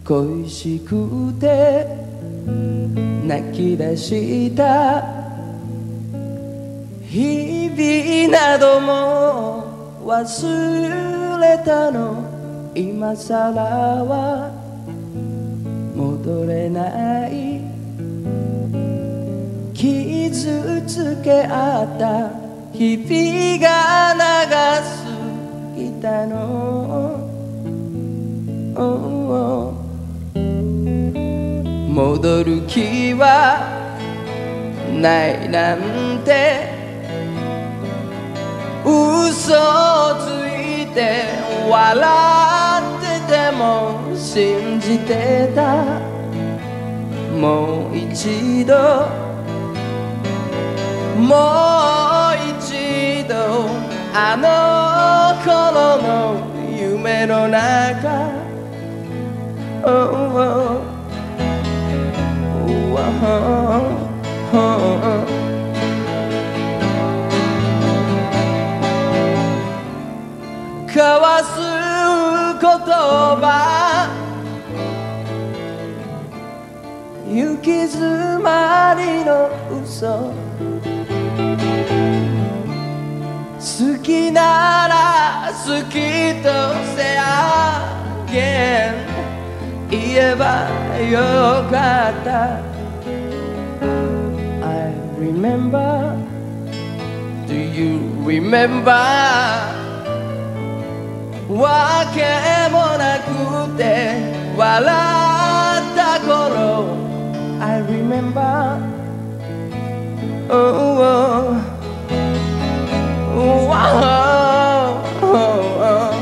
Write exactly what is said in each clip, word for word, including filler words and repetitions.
恋しくて泣き出した日々なども忘れたの今さらは戻れない傷つけ合った日々が長すぎたの、oh, oh. 戻る気はないなんて嘘をついて笑ってても信じてたもう一度もう一度あの頃の夢の中、oh, oh, oh, oh, oh. 交わす言葉行き詰まりの嘘好きなら好きとせあげん言えばよかった I remember Do you remember わけもなくて笑った頃 I remember oh, oh, oh, oh, oh.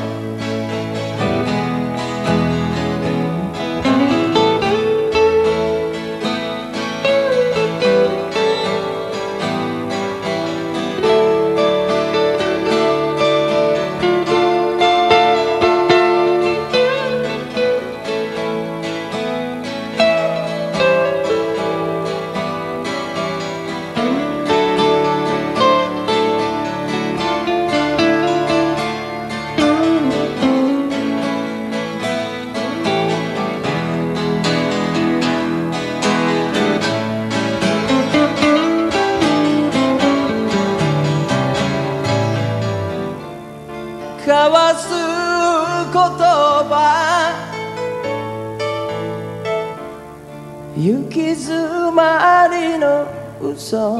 交わす言葉行き詰まりの嘘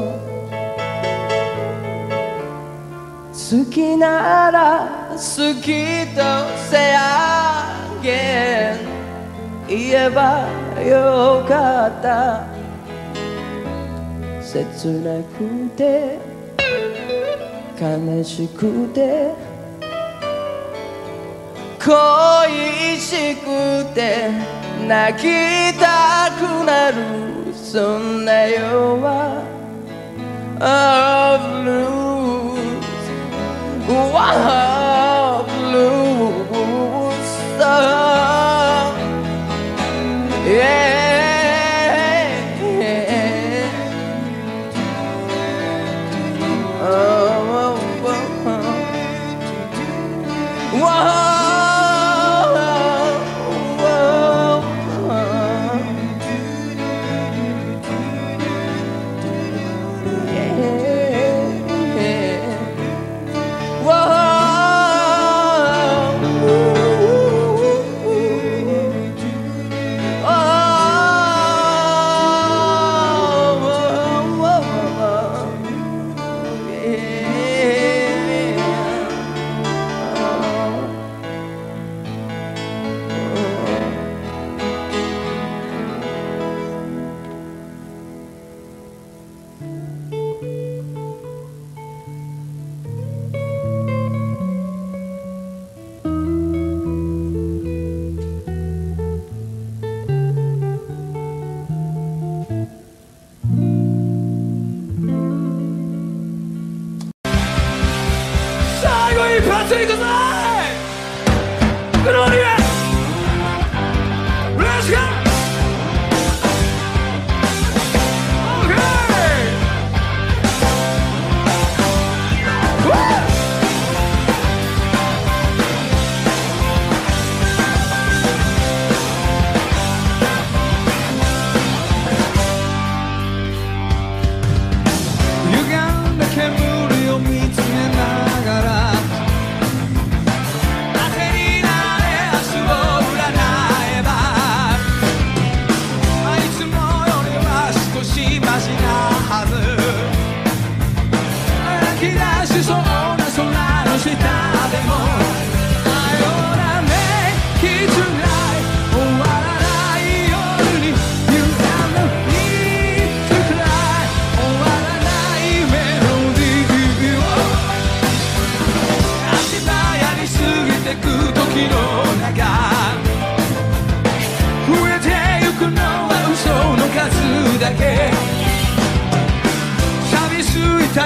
好きなら好きとせあげん言えばよかった切なくて悲しくて恋しくて泣きたくなるそんな夜は of blues wow blues oh, yeah oh, oh, oh, oh. Whoa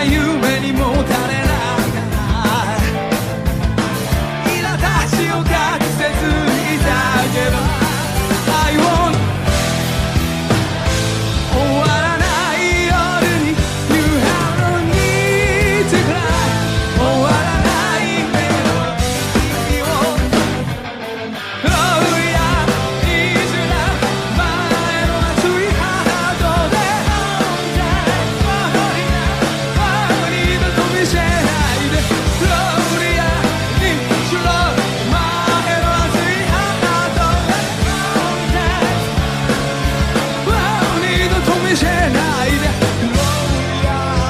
な夢にもたれない苛立ちを隠せずにいたけどI want 終わらない夜に You have no need to cry 終わらないメロディーを Oh yeah いずれ前の熱いハートで Oh yeah 二度と見せないで Oh yeah いずれ前の熱いハートで Oh yeah 二度と見せないで Oh yeah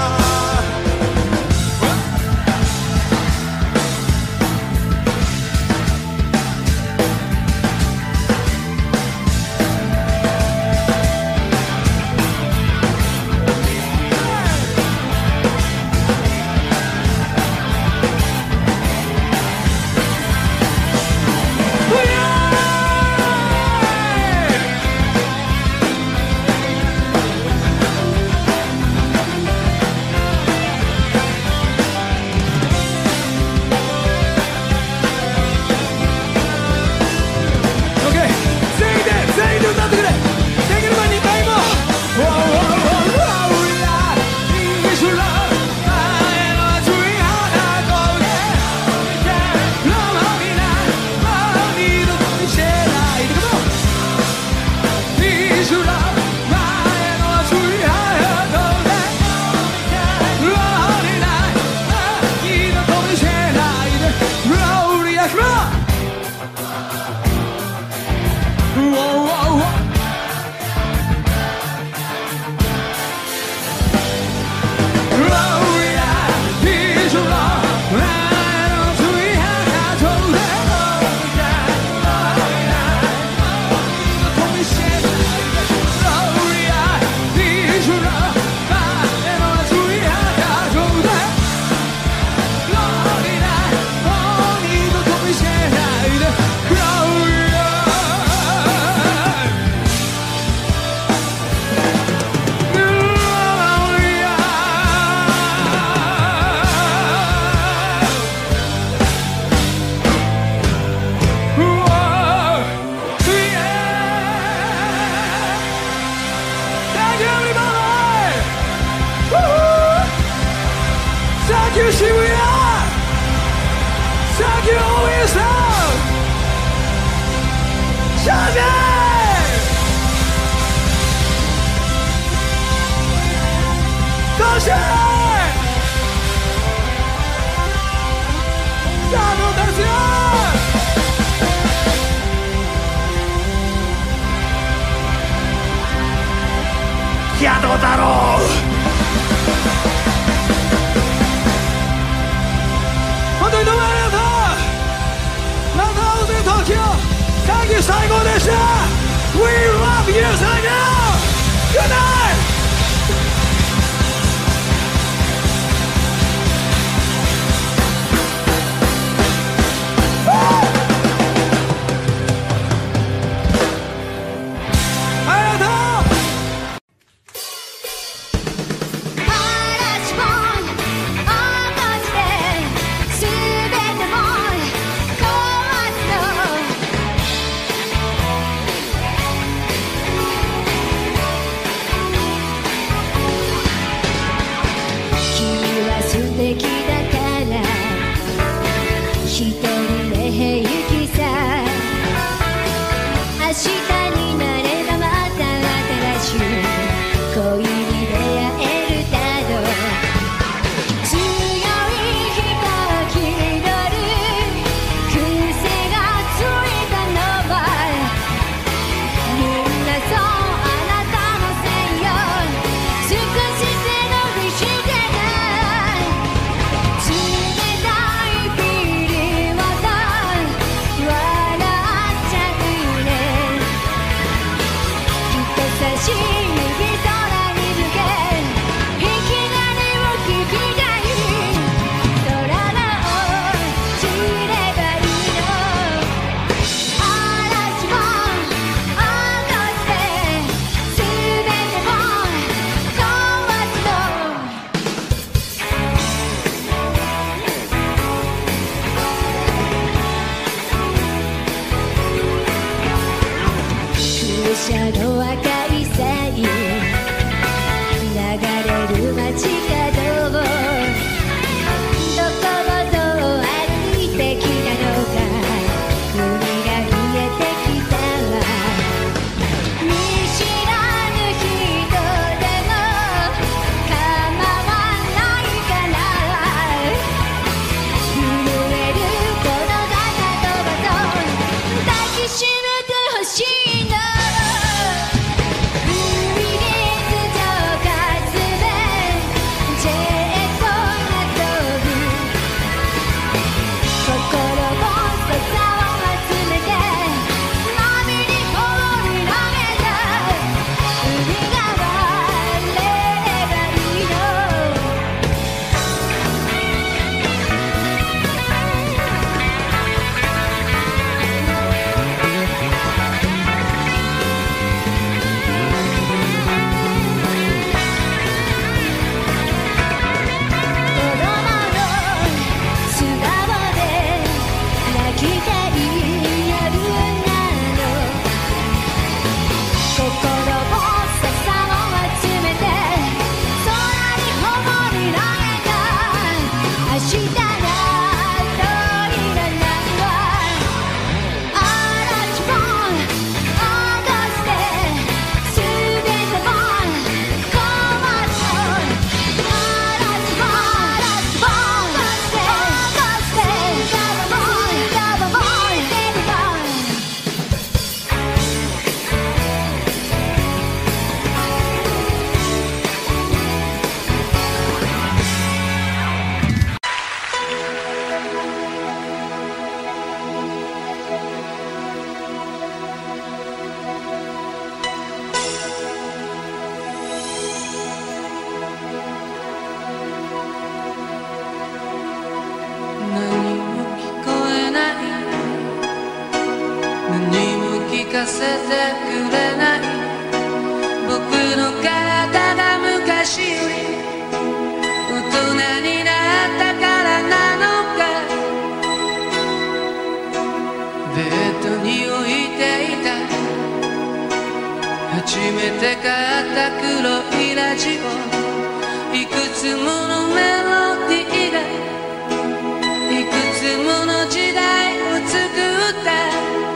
Thank you, Shibuya! Thank you, Owen-san! Shazam! Toshin! さあ、もう立つよ！ヤド太郎！本当にどうもありがとう。また会おうぜ東京。会議最高でした。 We love you 最高。 Good night。 かせてくれない僕の体が昔より大人になったからなのかベッドに置いていた初めて買った黒いラジオいくつものメロディーがいくつもの時代を作った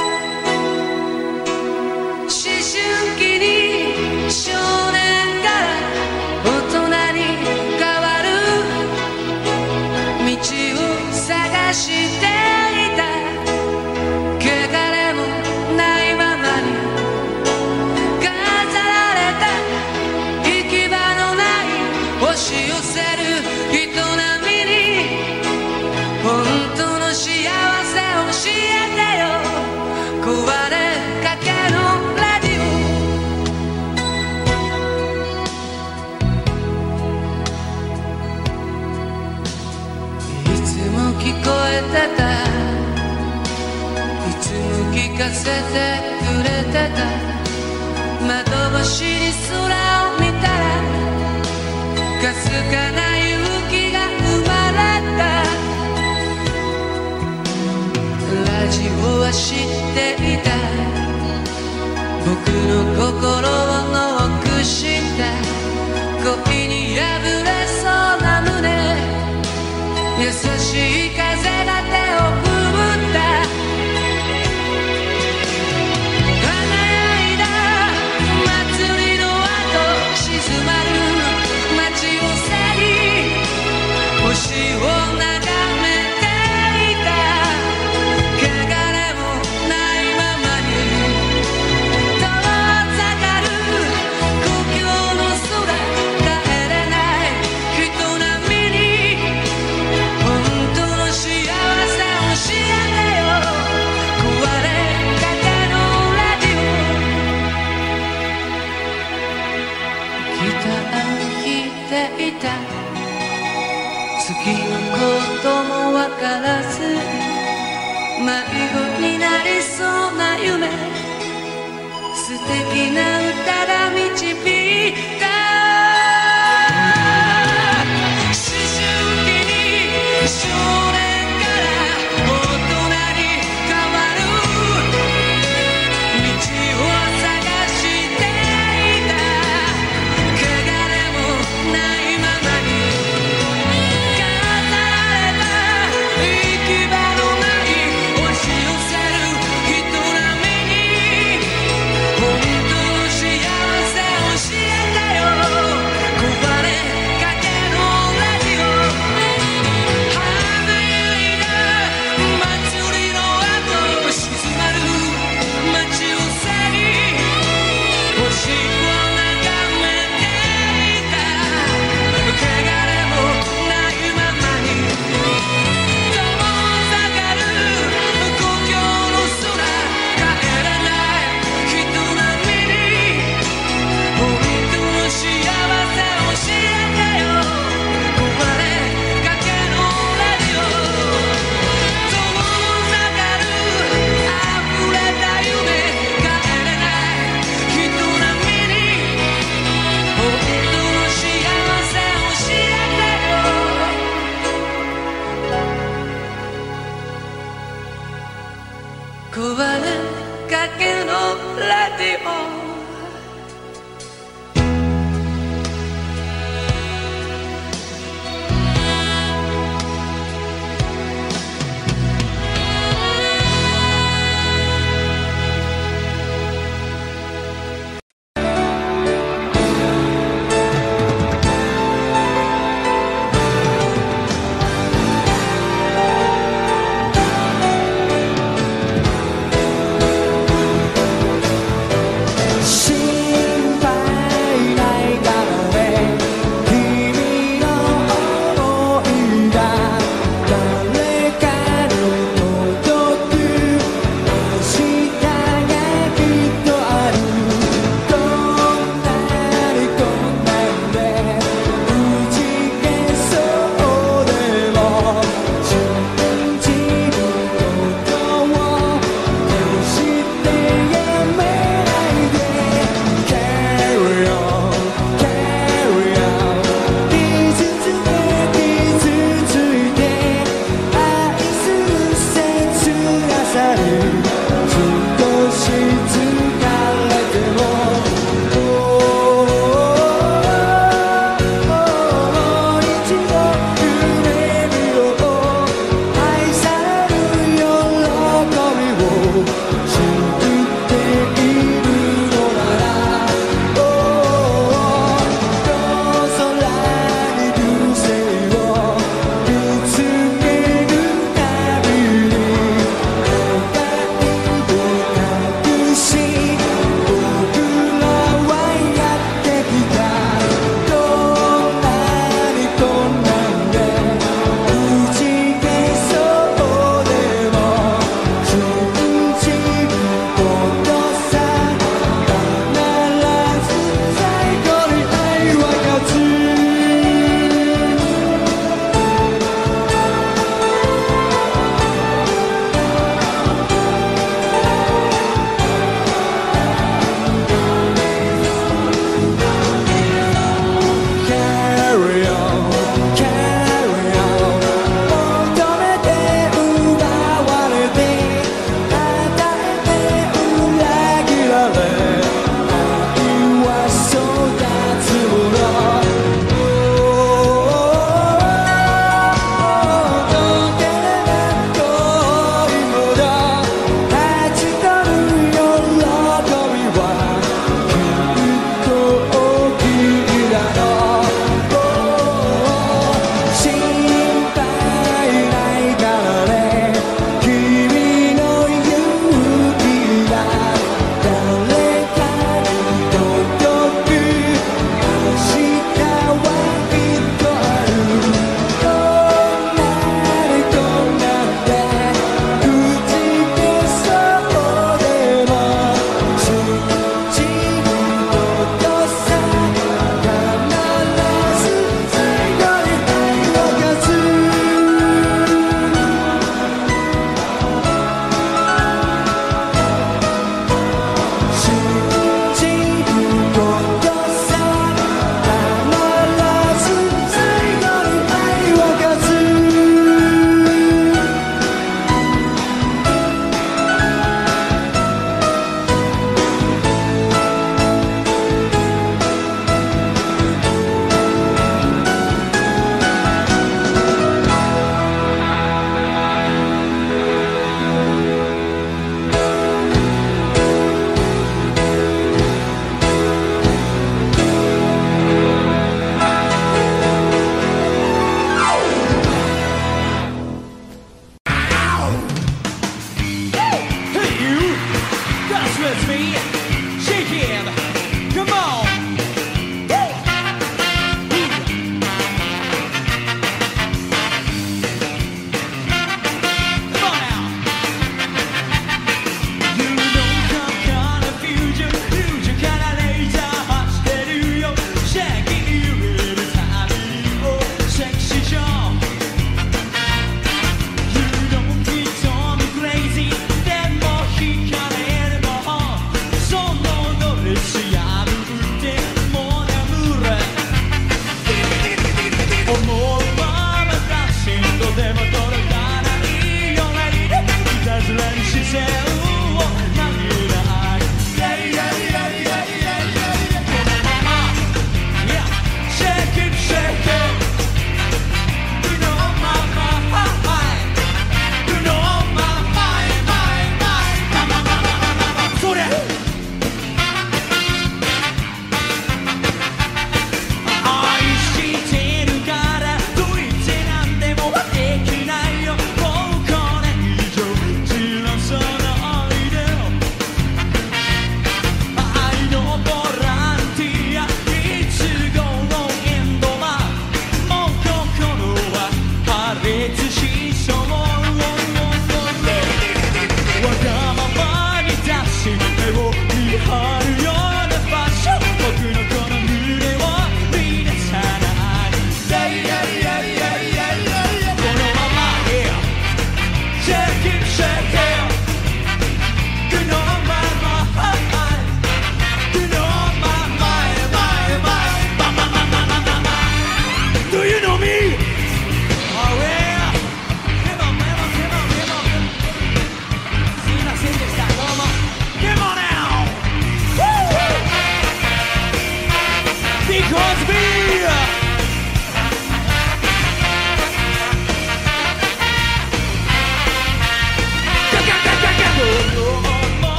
思春期に少年から大人に変わる道を探していた汚れもないままに飾られた行き場のない押し寄せる営みに本当の幸せを教えてよ壊れかけのラジオいつも聞こえてたいつも聞かせてくれてた窓越しに空を見たらかすかな勇気が生まれたラジオは知っていた僕の心をノックした恋に破れそうな胸優しい風が手を振った輝いた祭りの後静まる街を背に星を眺めていた汚れもないままに遠ざかる故郷の空帰れない人並みに本当の幸せを教えてよ壊れかけのラジオギター弾いていた次のこともわからず迷子になりそうな夢素敵な歌が導いた思春期に少年から大人に変わる道を探していた汚れもないままに飾られた行き場のない押し寄せる人並みに本当の幸せを教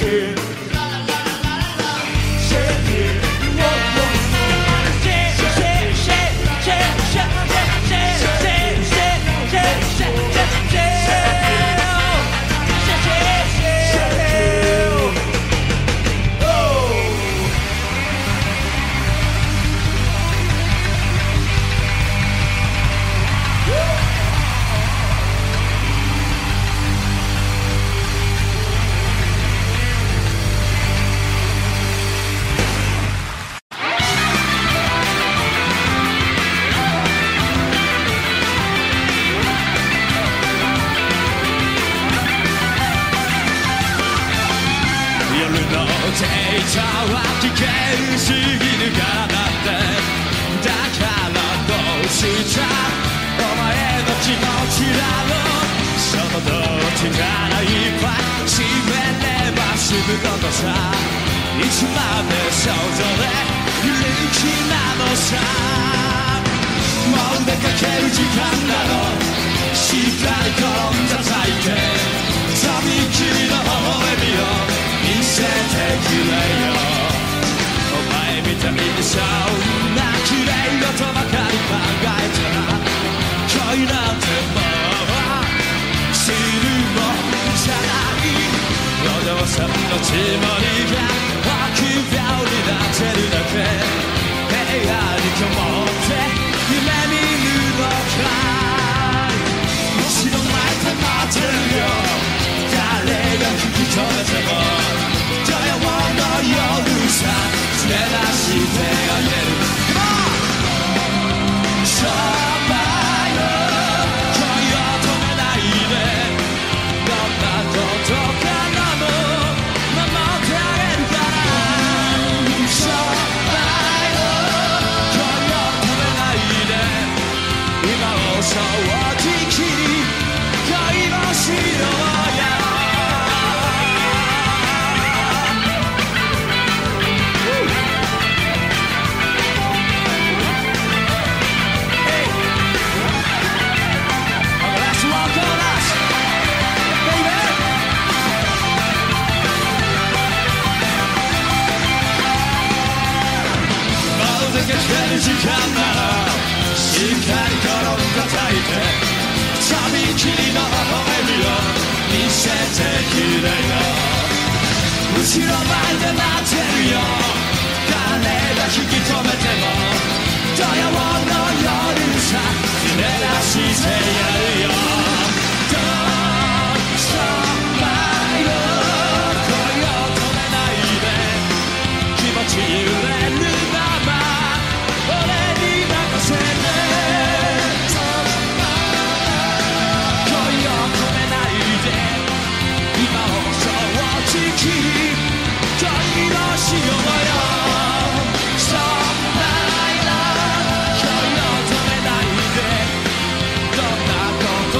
「どんなこと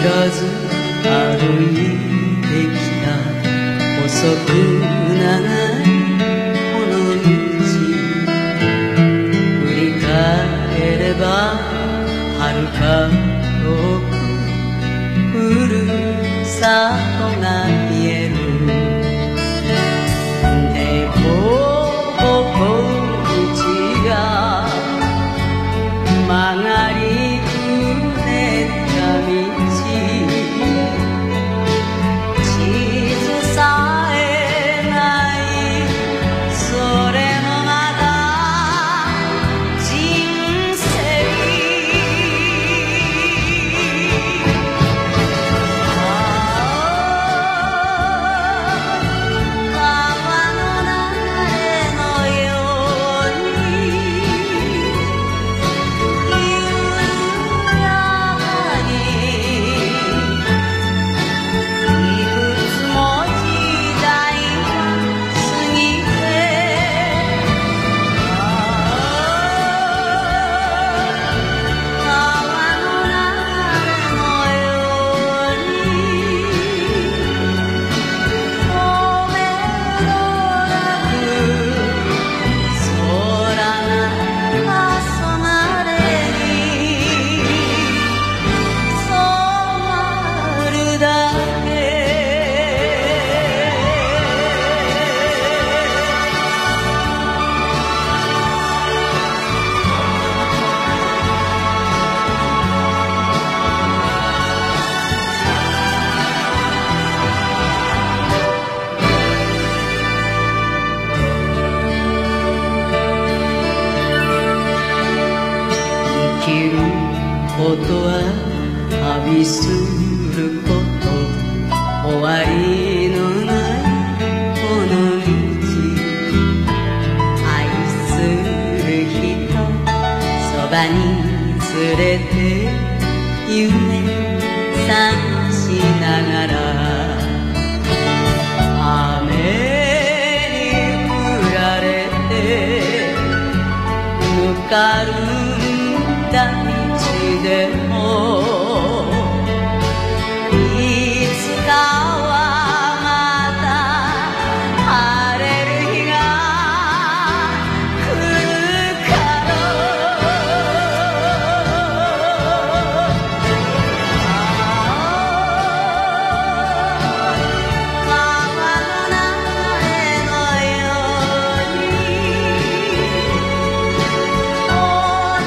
ず歩いてきた細く長いこの道振り返れば遥か遠くふるさとが見えるでここ道が曲がりくねった道地図さえないそれもまだ人生川の流れのように緩やかにいくつも時代が過ぎて川の流れのように透明度なく空が重なれに染まるだけ生きることは旅すること終わりのないこの道愛する人そばに連れて夢探しながら雨に降られてぬかるんだ道でもいつかはまた晴れる日が来るから川の流れのように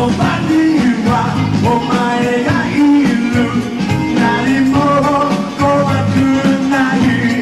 場にはお前がいる何も怖くない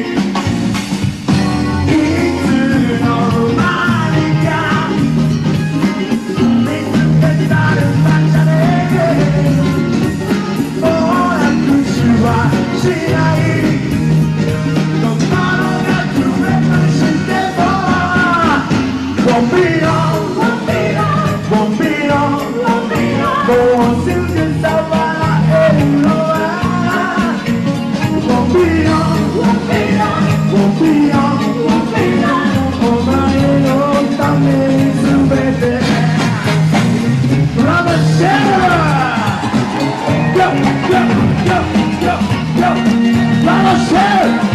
いつの間にか見つけたる場所でもう握手はしないどんなのが来れたりしてもWon't be long, won't be long, won't be long, won't be long. もうすぐさま会えるのは Won't be long, won't be long, won't be long, won't be long. お前のために全て Rubber Shadow Go, go, go, go, go Rubber Shadow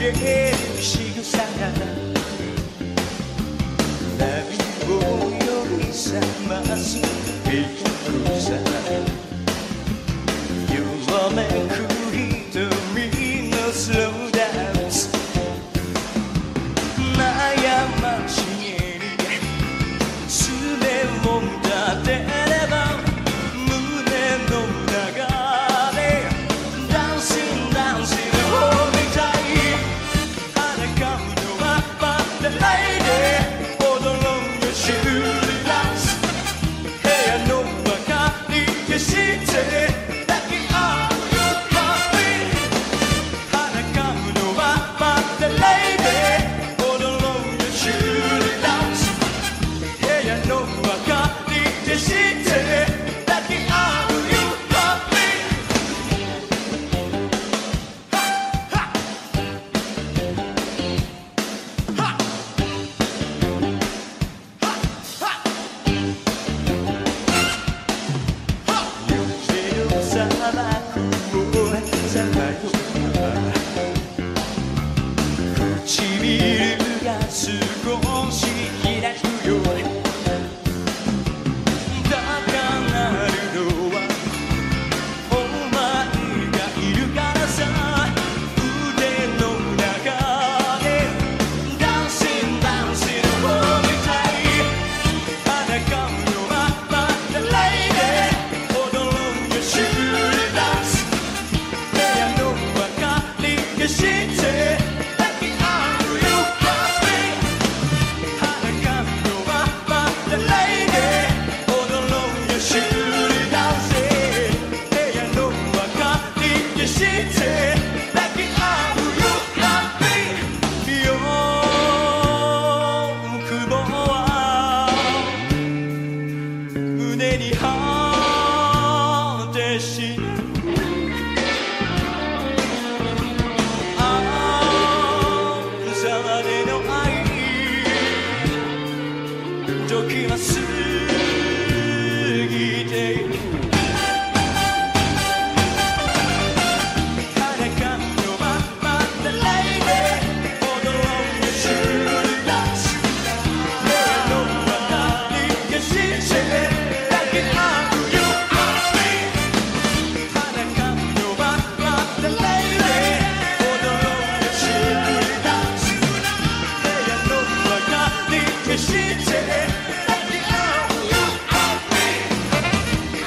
げる仕草が波を呼び覚ますビッグさ揺らめく瞳のスローダンス悩ましげに爪を立てれば胸の中でダンシンダンシンを見たい裸のままでないで踊ろうよシュールダンス部屋の明かり消して抱き合うよハッピー裸のままでないで踊ろうよシュールダンス部屋の明かり消して抱き合うよハッピーはっはっはっはっ雪の砂漠をさまよう唇が少し開くよ高鳴るのはお前がいるからさ腕の中でダンシンダンシンを見たい裸のままでないで踊ろうよシュールダンス部屋の明かり消して抱き合うよハッピー裸のままでないで踊ろうよシュールダンス部屋の明かり消して抱き合うよハッピー欲望は胸に果てし朝までの愛時は過ぎていく裸のままでないで踊ろうよシュールダンス部屋の明かり消して抱き合うよハッピー裸のままでないで踊ろうよシュールダンス部屋の明かり消して抱き合うよハッピー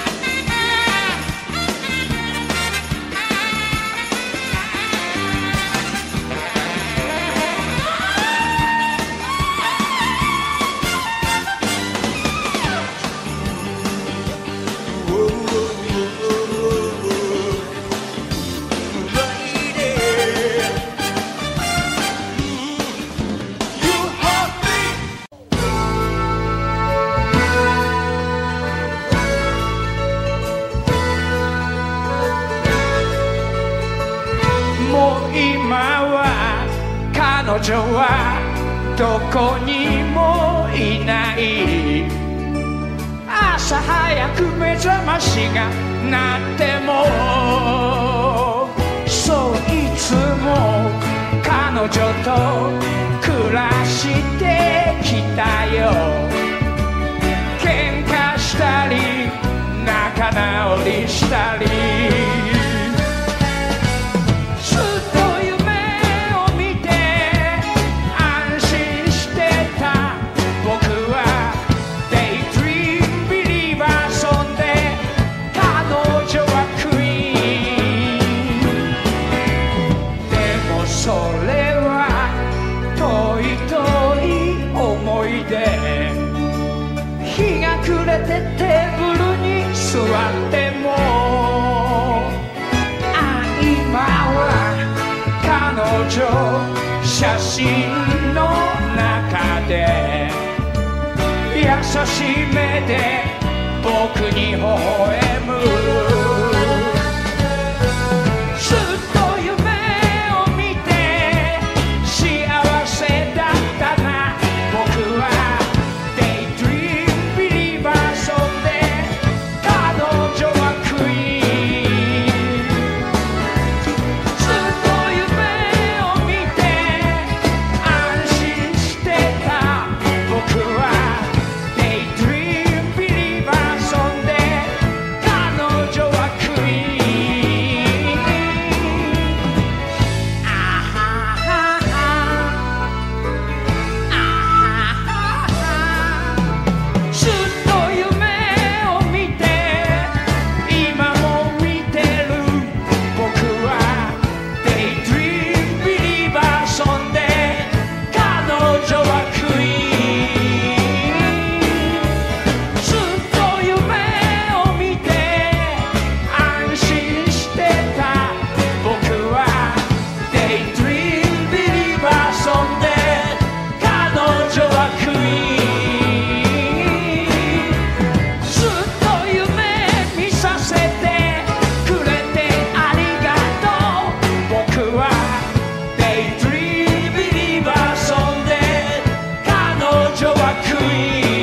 もう今は彼女はどこにもいない朝早く目覚ましが鳴ってもそういつも彼女と暮らしてきたよ喧嘩したり仲直りしたりずっと夢を見て安心してた僕はデイドリームビリーバーソンで彼女はクイーンでもそれは遠い遠い思い出日が暮れてテーブルに座ってもあ今は彼女写真の中で優しい目で僕に微笑むずっと夢を見て幸せだったな僕はデイドリームビリーバーソンで彼女はクイーンずっと夢を見て女はクイーン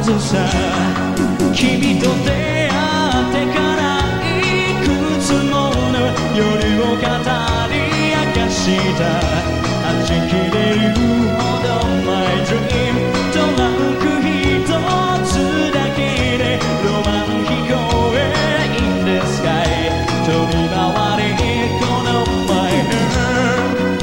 ずさ君と出会ってからいくつもの夜を語り明かしたはち切れるほど My dream トランク一つだけでロマン飛行へ In the sky 飛び回れこの My heart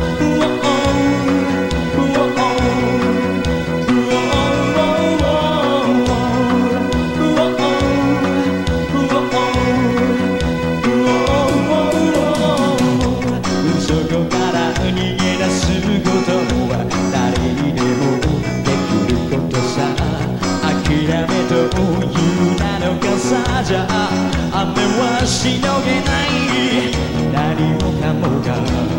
じゃ雨はしのげない何もかもが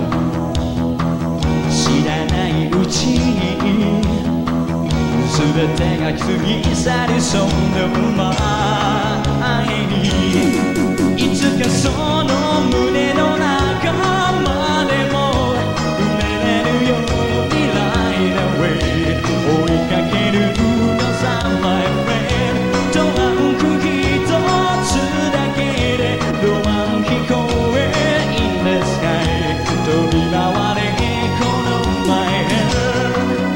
知らないうちに全てが過ぎ去りそうな前にいつかその胸の中までも埋めれるように Right away 追いかけるのさ My friend トランクロマン飛行へ In the sky 飛び回れこの My heart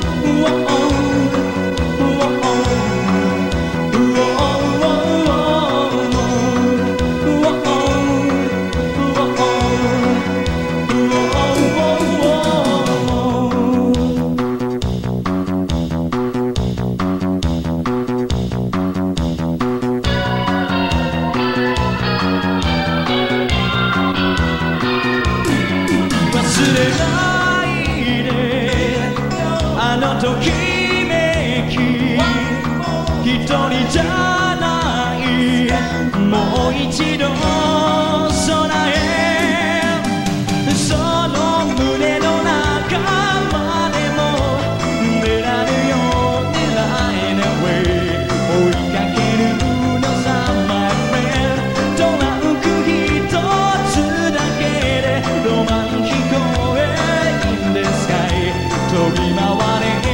ときめき一人じゃないもう一度空へその胸の中までも出られるように Right away 追いかけるのさ My friend トランク一つだけでロマン飛行へ In the sky 飛び回れ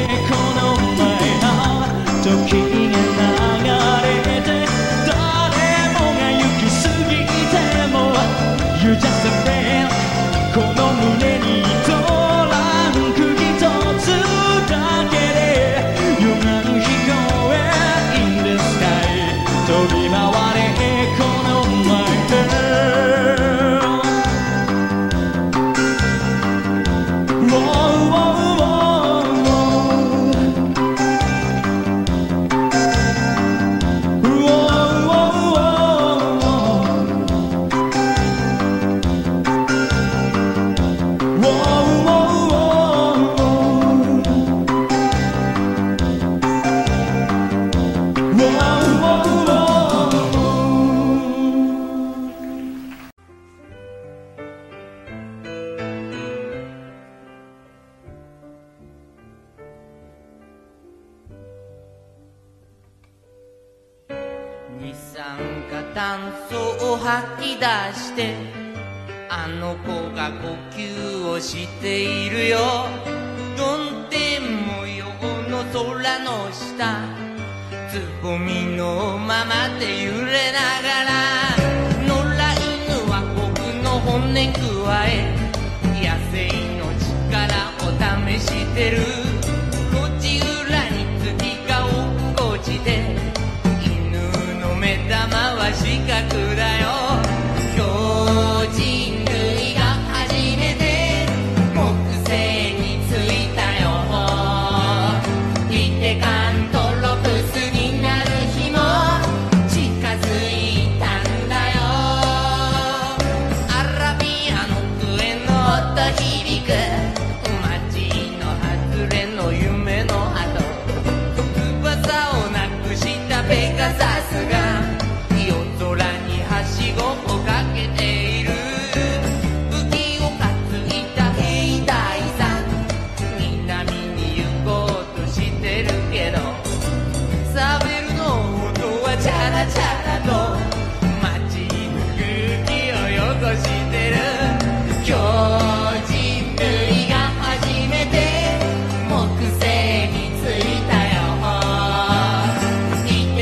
時が流れて誰もが行き過ぎても You just a friend この胸にトランク一つだけで夜間飛行へ In the sky 飛び回れこの My heart 二酸化炭素を吐き出してあの子が呼吸をしているよ曇天模様の空の下つぼみのままで揺れながら野良犬は僕の骨くわえ野生の力を試してる路地裏に月が落っこちて目玉は四角だよ今日人類が初めて木星に着いたよいてかんとロプスになる日も近づいたんだよアラビアの笛の音響く街の外れの夢の跡翼をなくしたペガサスがはしごをかけている武器を担いだ兵隊さん南に行こうとしてるけどサベルの音はチャラチャラと街の空気を汚してる今日人類が初めて木星に着いたよい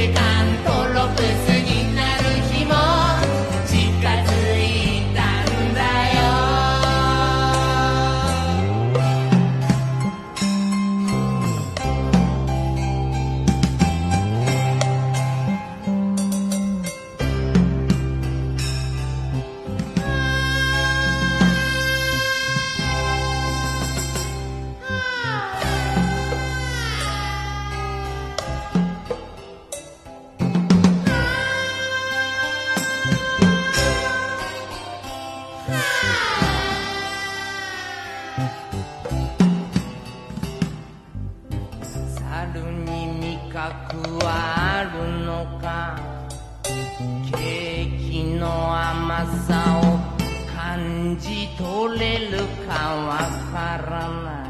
に味覚はあるのか、ケーキの甘さを感じ取れるかわからない。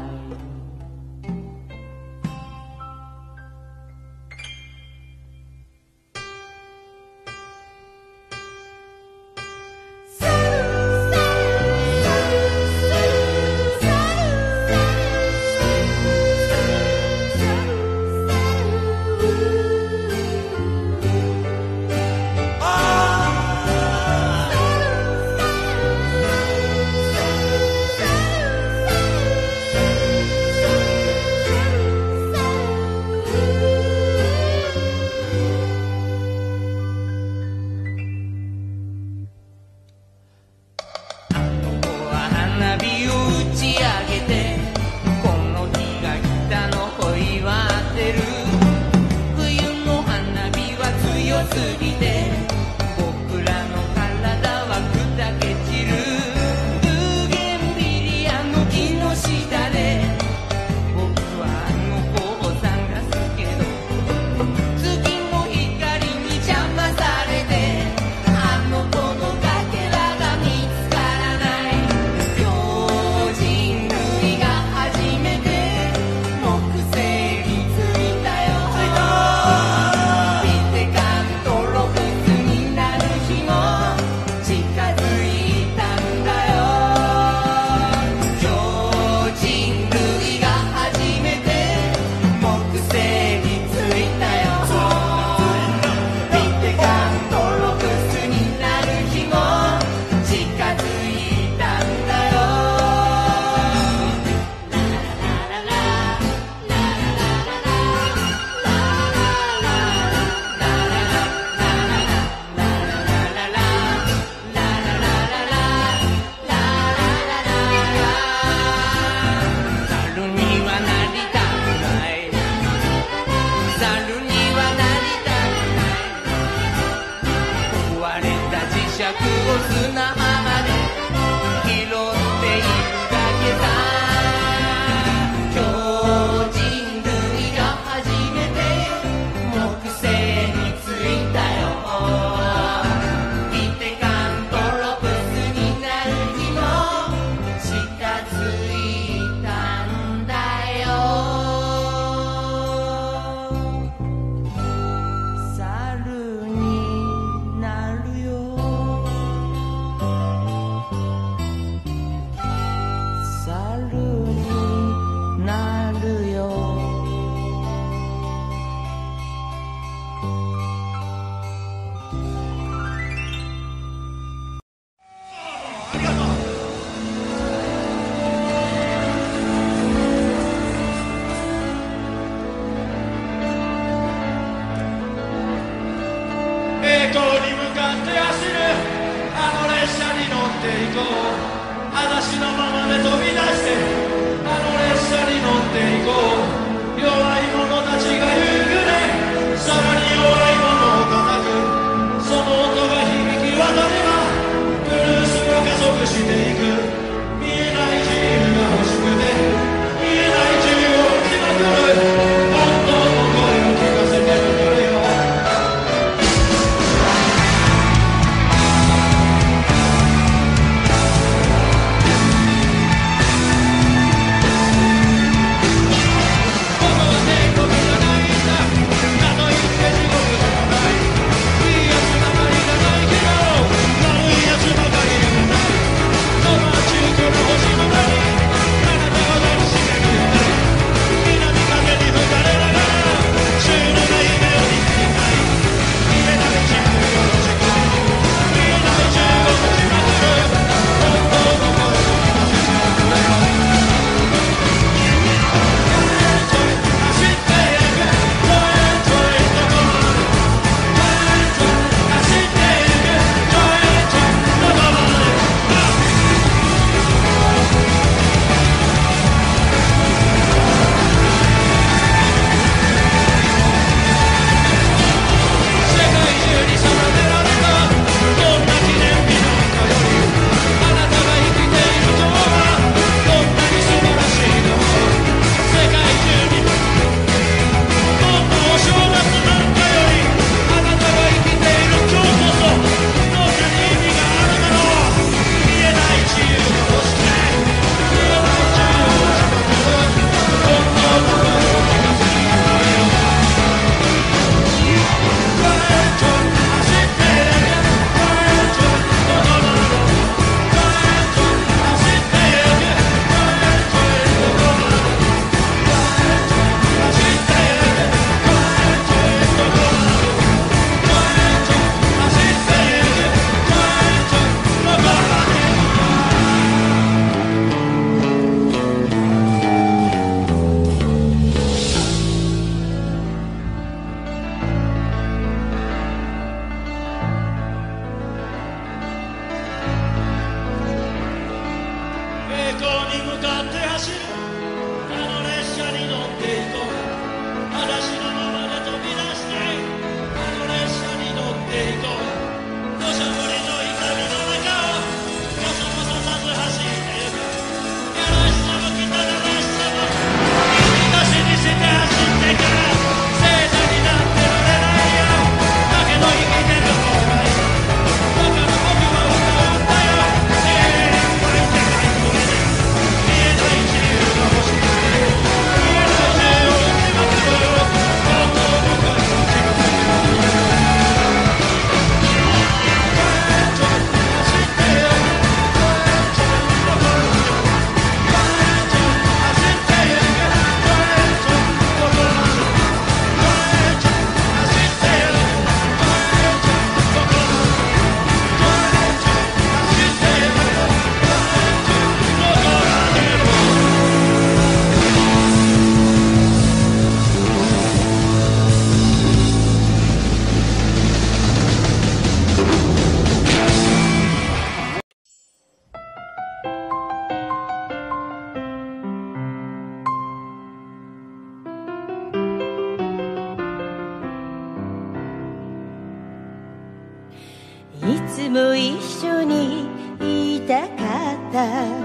つも一緒にいたかった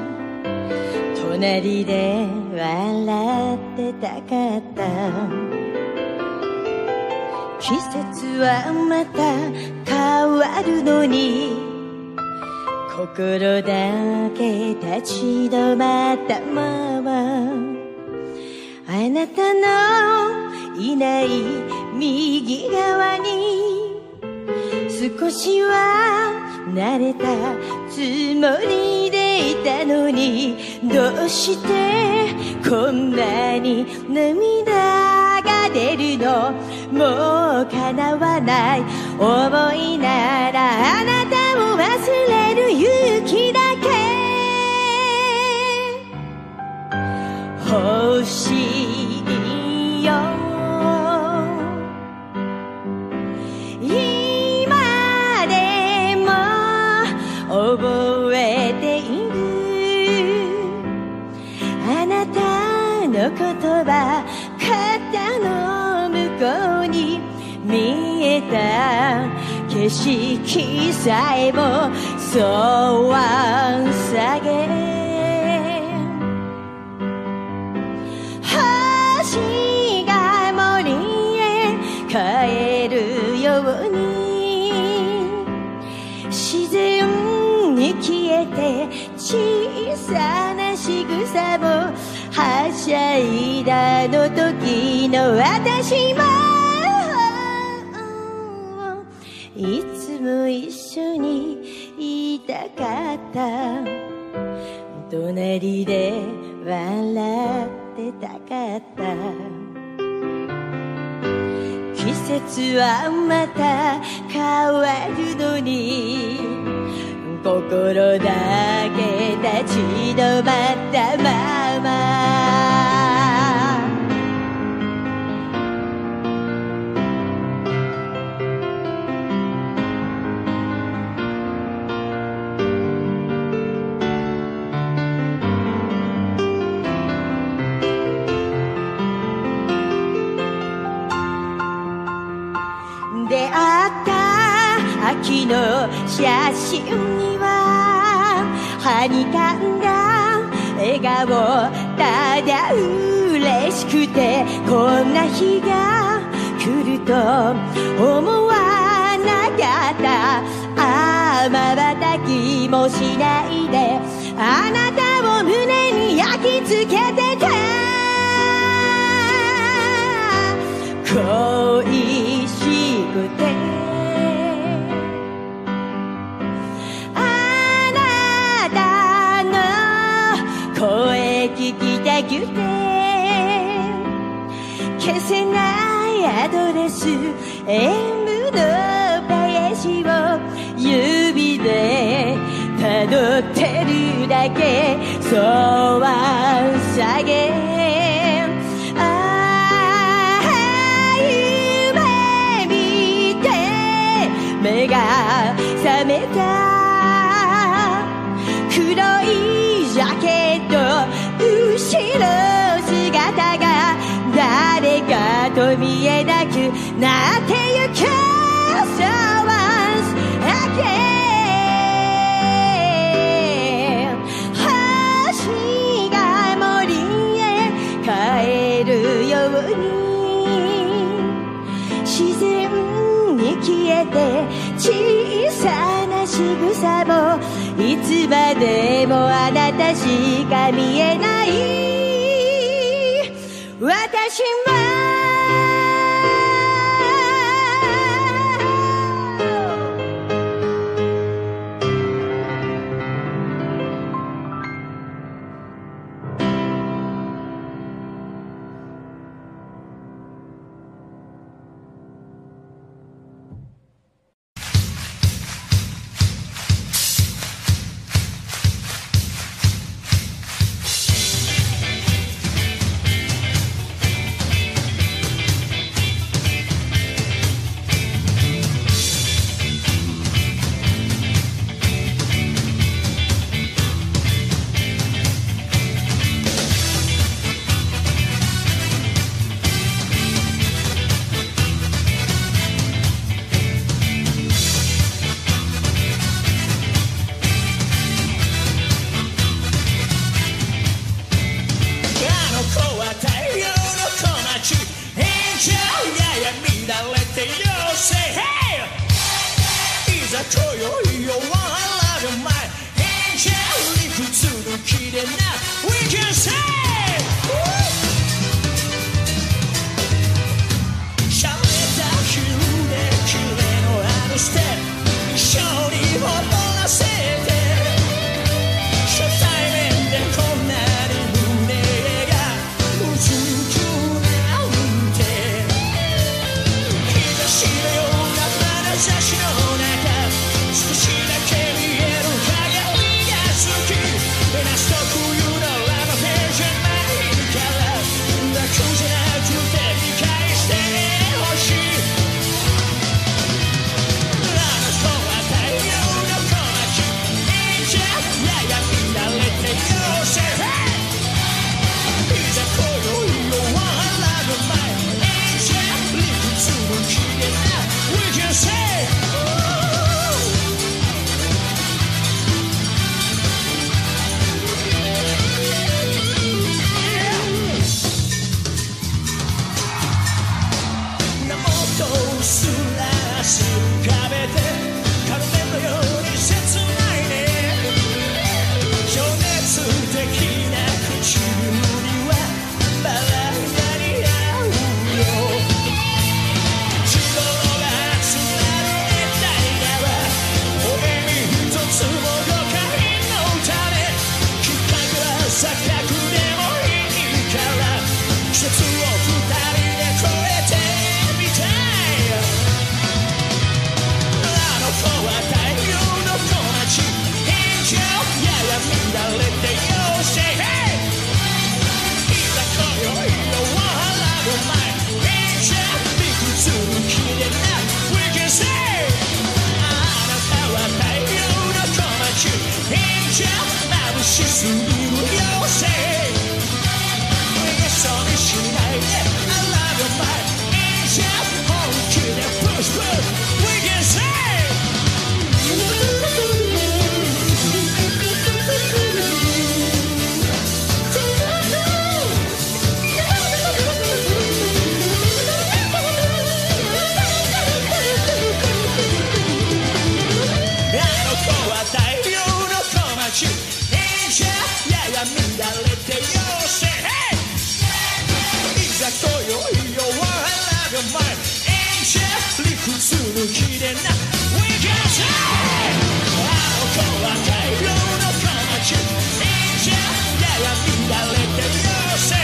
隣で笑ってたかった季節はまた変わるのに心だけ立ち止まったままあなたのいない右側に少しは慣れたつもりでいたのにどうしてこんなに涙が出るのもう叶わない思いならあなたを忘れる勇気だけ欲しいよ今でも覚えているあなたの言葉肩の向こうに見えた景色さえもそうは下げ星が森へ帰るように自然に消えて小さな仕草もはしゃいだの時の私もいつも一緒にいたかった隣で笑ってたかった季節はまた変わるのに心だけ立ち止まったまま出会った秋の写真にははにかんだ笑顔ただ嬉しくてこんな日が来ると思わなかったああ瞬きもしないであなたを胸に焼き付けてた恋しくてあなたの声聞きたくて消せないアドレス M のページを指でたどってるだけそうは下げ目が覚めた黒いジャケット後ろ姿が誰かと見えなくなってゆく So once again 星が森へ帰るように自然に消えて小さな仕草もいつまでもあなたしか見えない私は 「 今宵を笑う前エンジェル理屈のきれいな We can say シャレた昼でキレのあるステップ一緒に踊らせて初対面でこんなに胸がうずくなんて日差しのような眼差しの中少しだけ見える影が好きラスト冬のラブページ前から楽じゃなくて理解してほしいあの子は太陽の小町いいじゃんやや乱れてよせいざ今宵を笑う前いいじゃん理屈のきれいな We can sayすらし浮かべてカルテンのように切ないね情熱的な唇にはバラが似合うよ日頃が集まる熱帯夜は俺に一つも誤解のためきっかけは錯覚でもいいから季節を二人で越えてみたい太陽の小町エンジェルやや乱れてよせいざ今宵を笑う前エンジェル理屈にきれいな We can say あなたは太陽の小町エンジェル眩しすぎるよせい嘘にしないで I love you my エンジェル本気で Push push We can sayやや乱れてよせいざ今宵を笑う前エンジェル理屈のきれいな We can say あの子は太陽の小町エンジェルやや乱れてよせ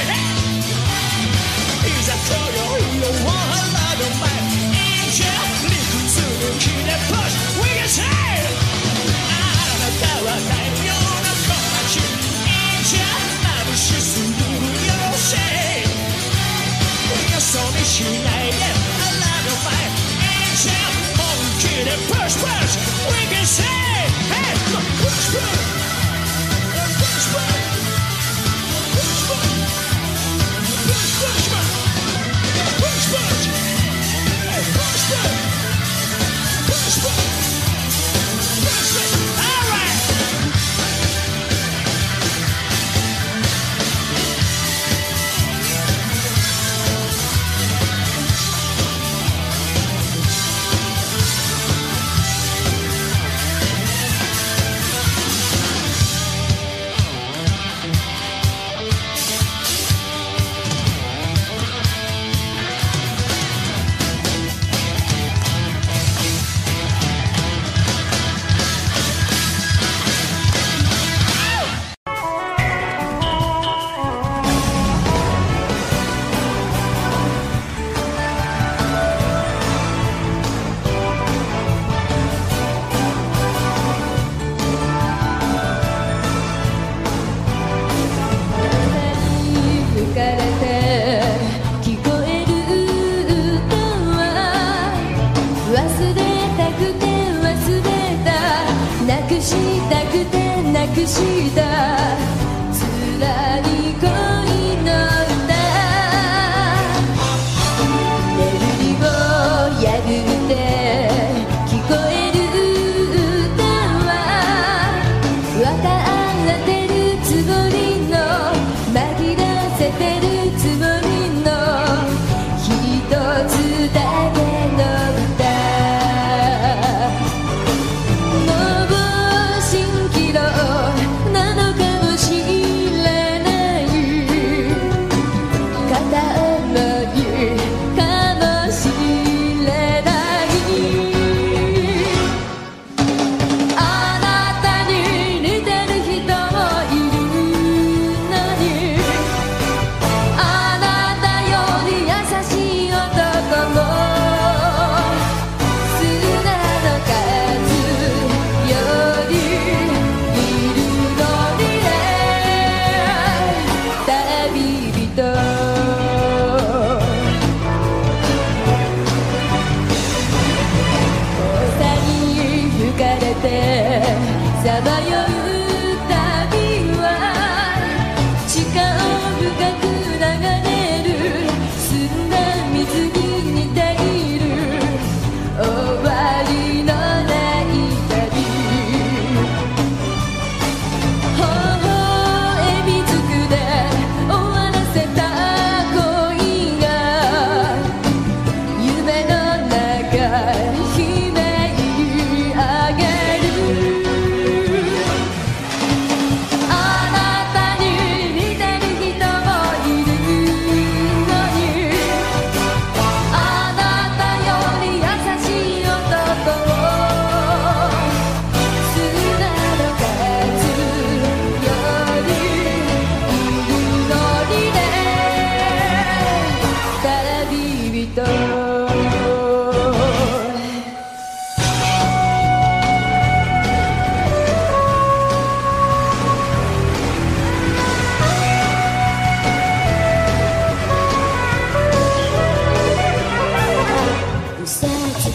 いざ今宵を笑う前エンジェル理屈のきれいな Push We can say あなたは太陽の小町眩しすぎるよせいよそ見しないで I love you my angel 本気で push push We can say Hey push push push push push push push push push push Hey push push push push push push Alright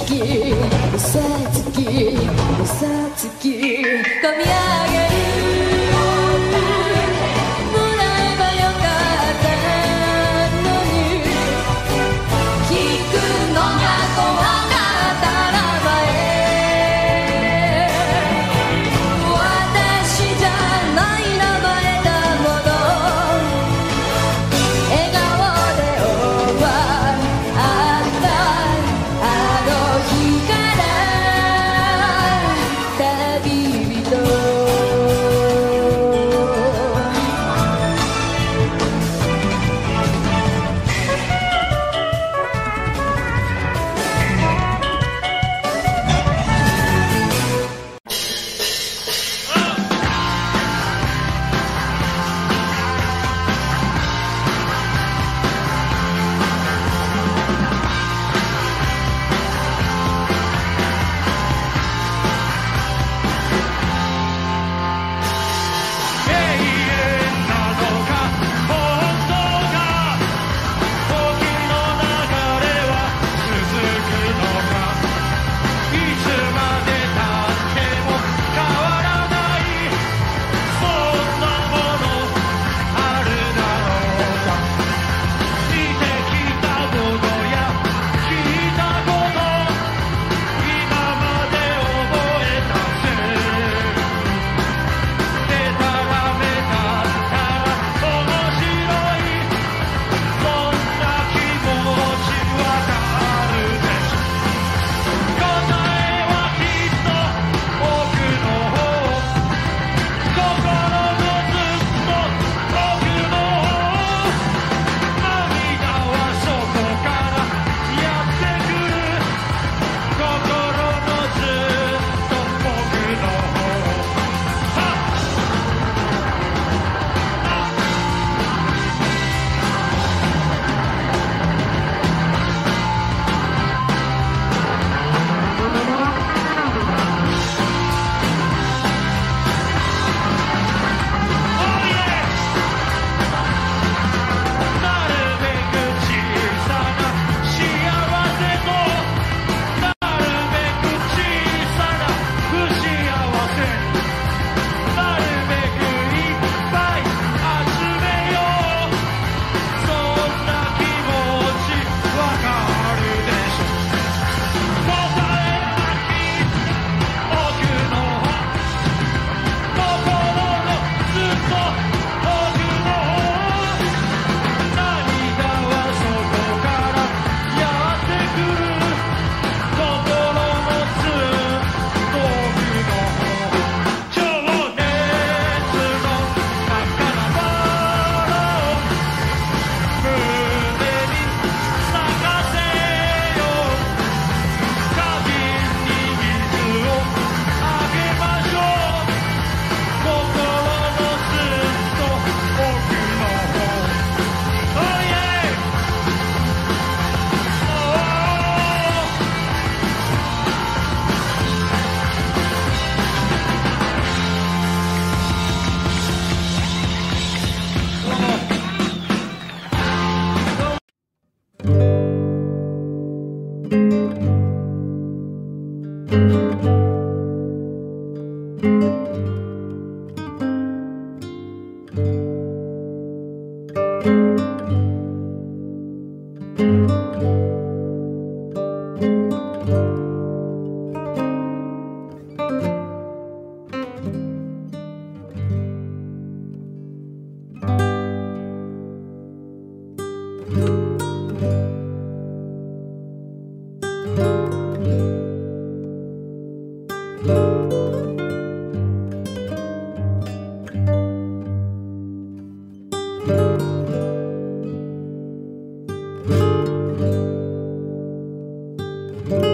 き嘘つき嘘つき込み上げるもらえばよかったのに聞くのが怖かったらばえ私じゃない名前だもの笑顔で終わったあの日から旅人 「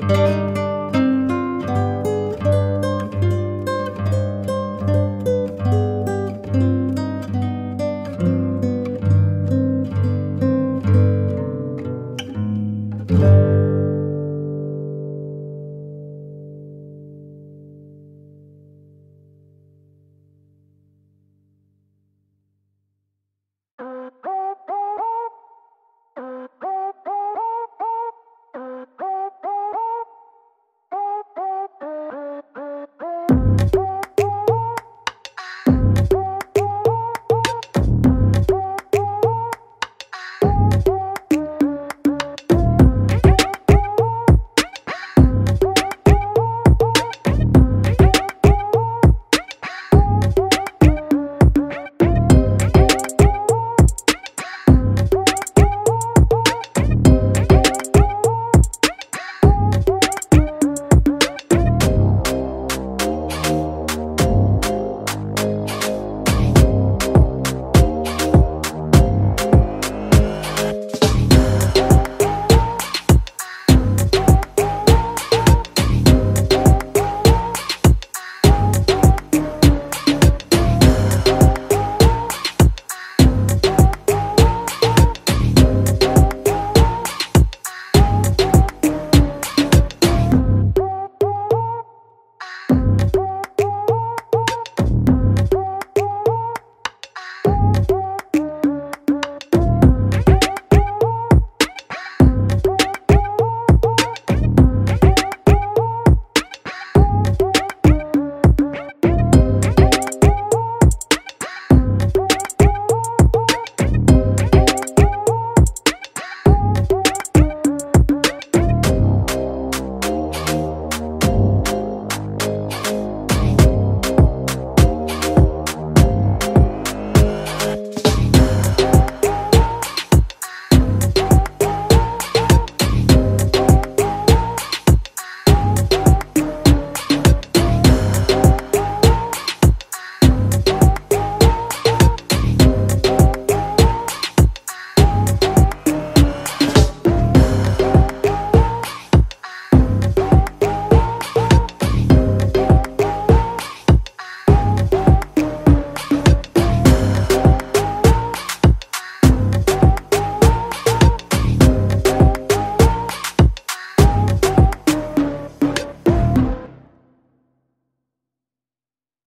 「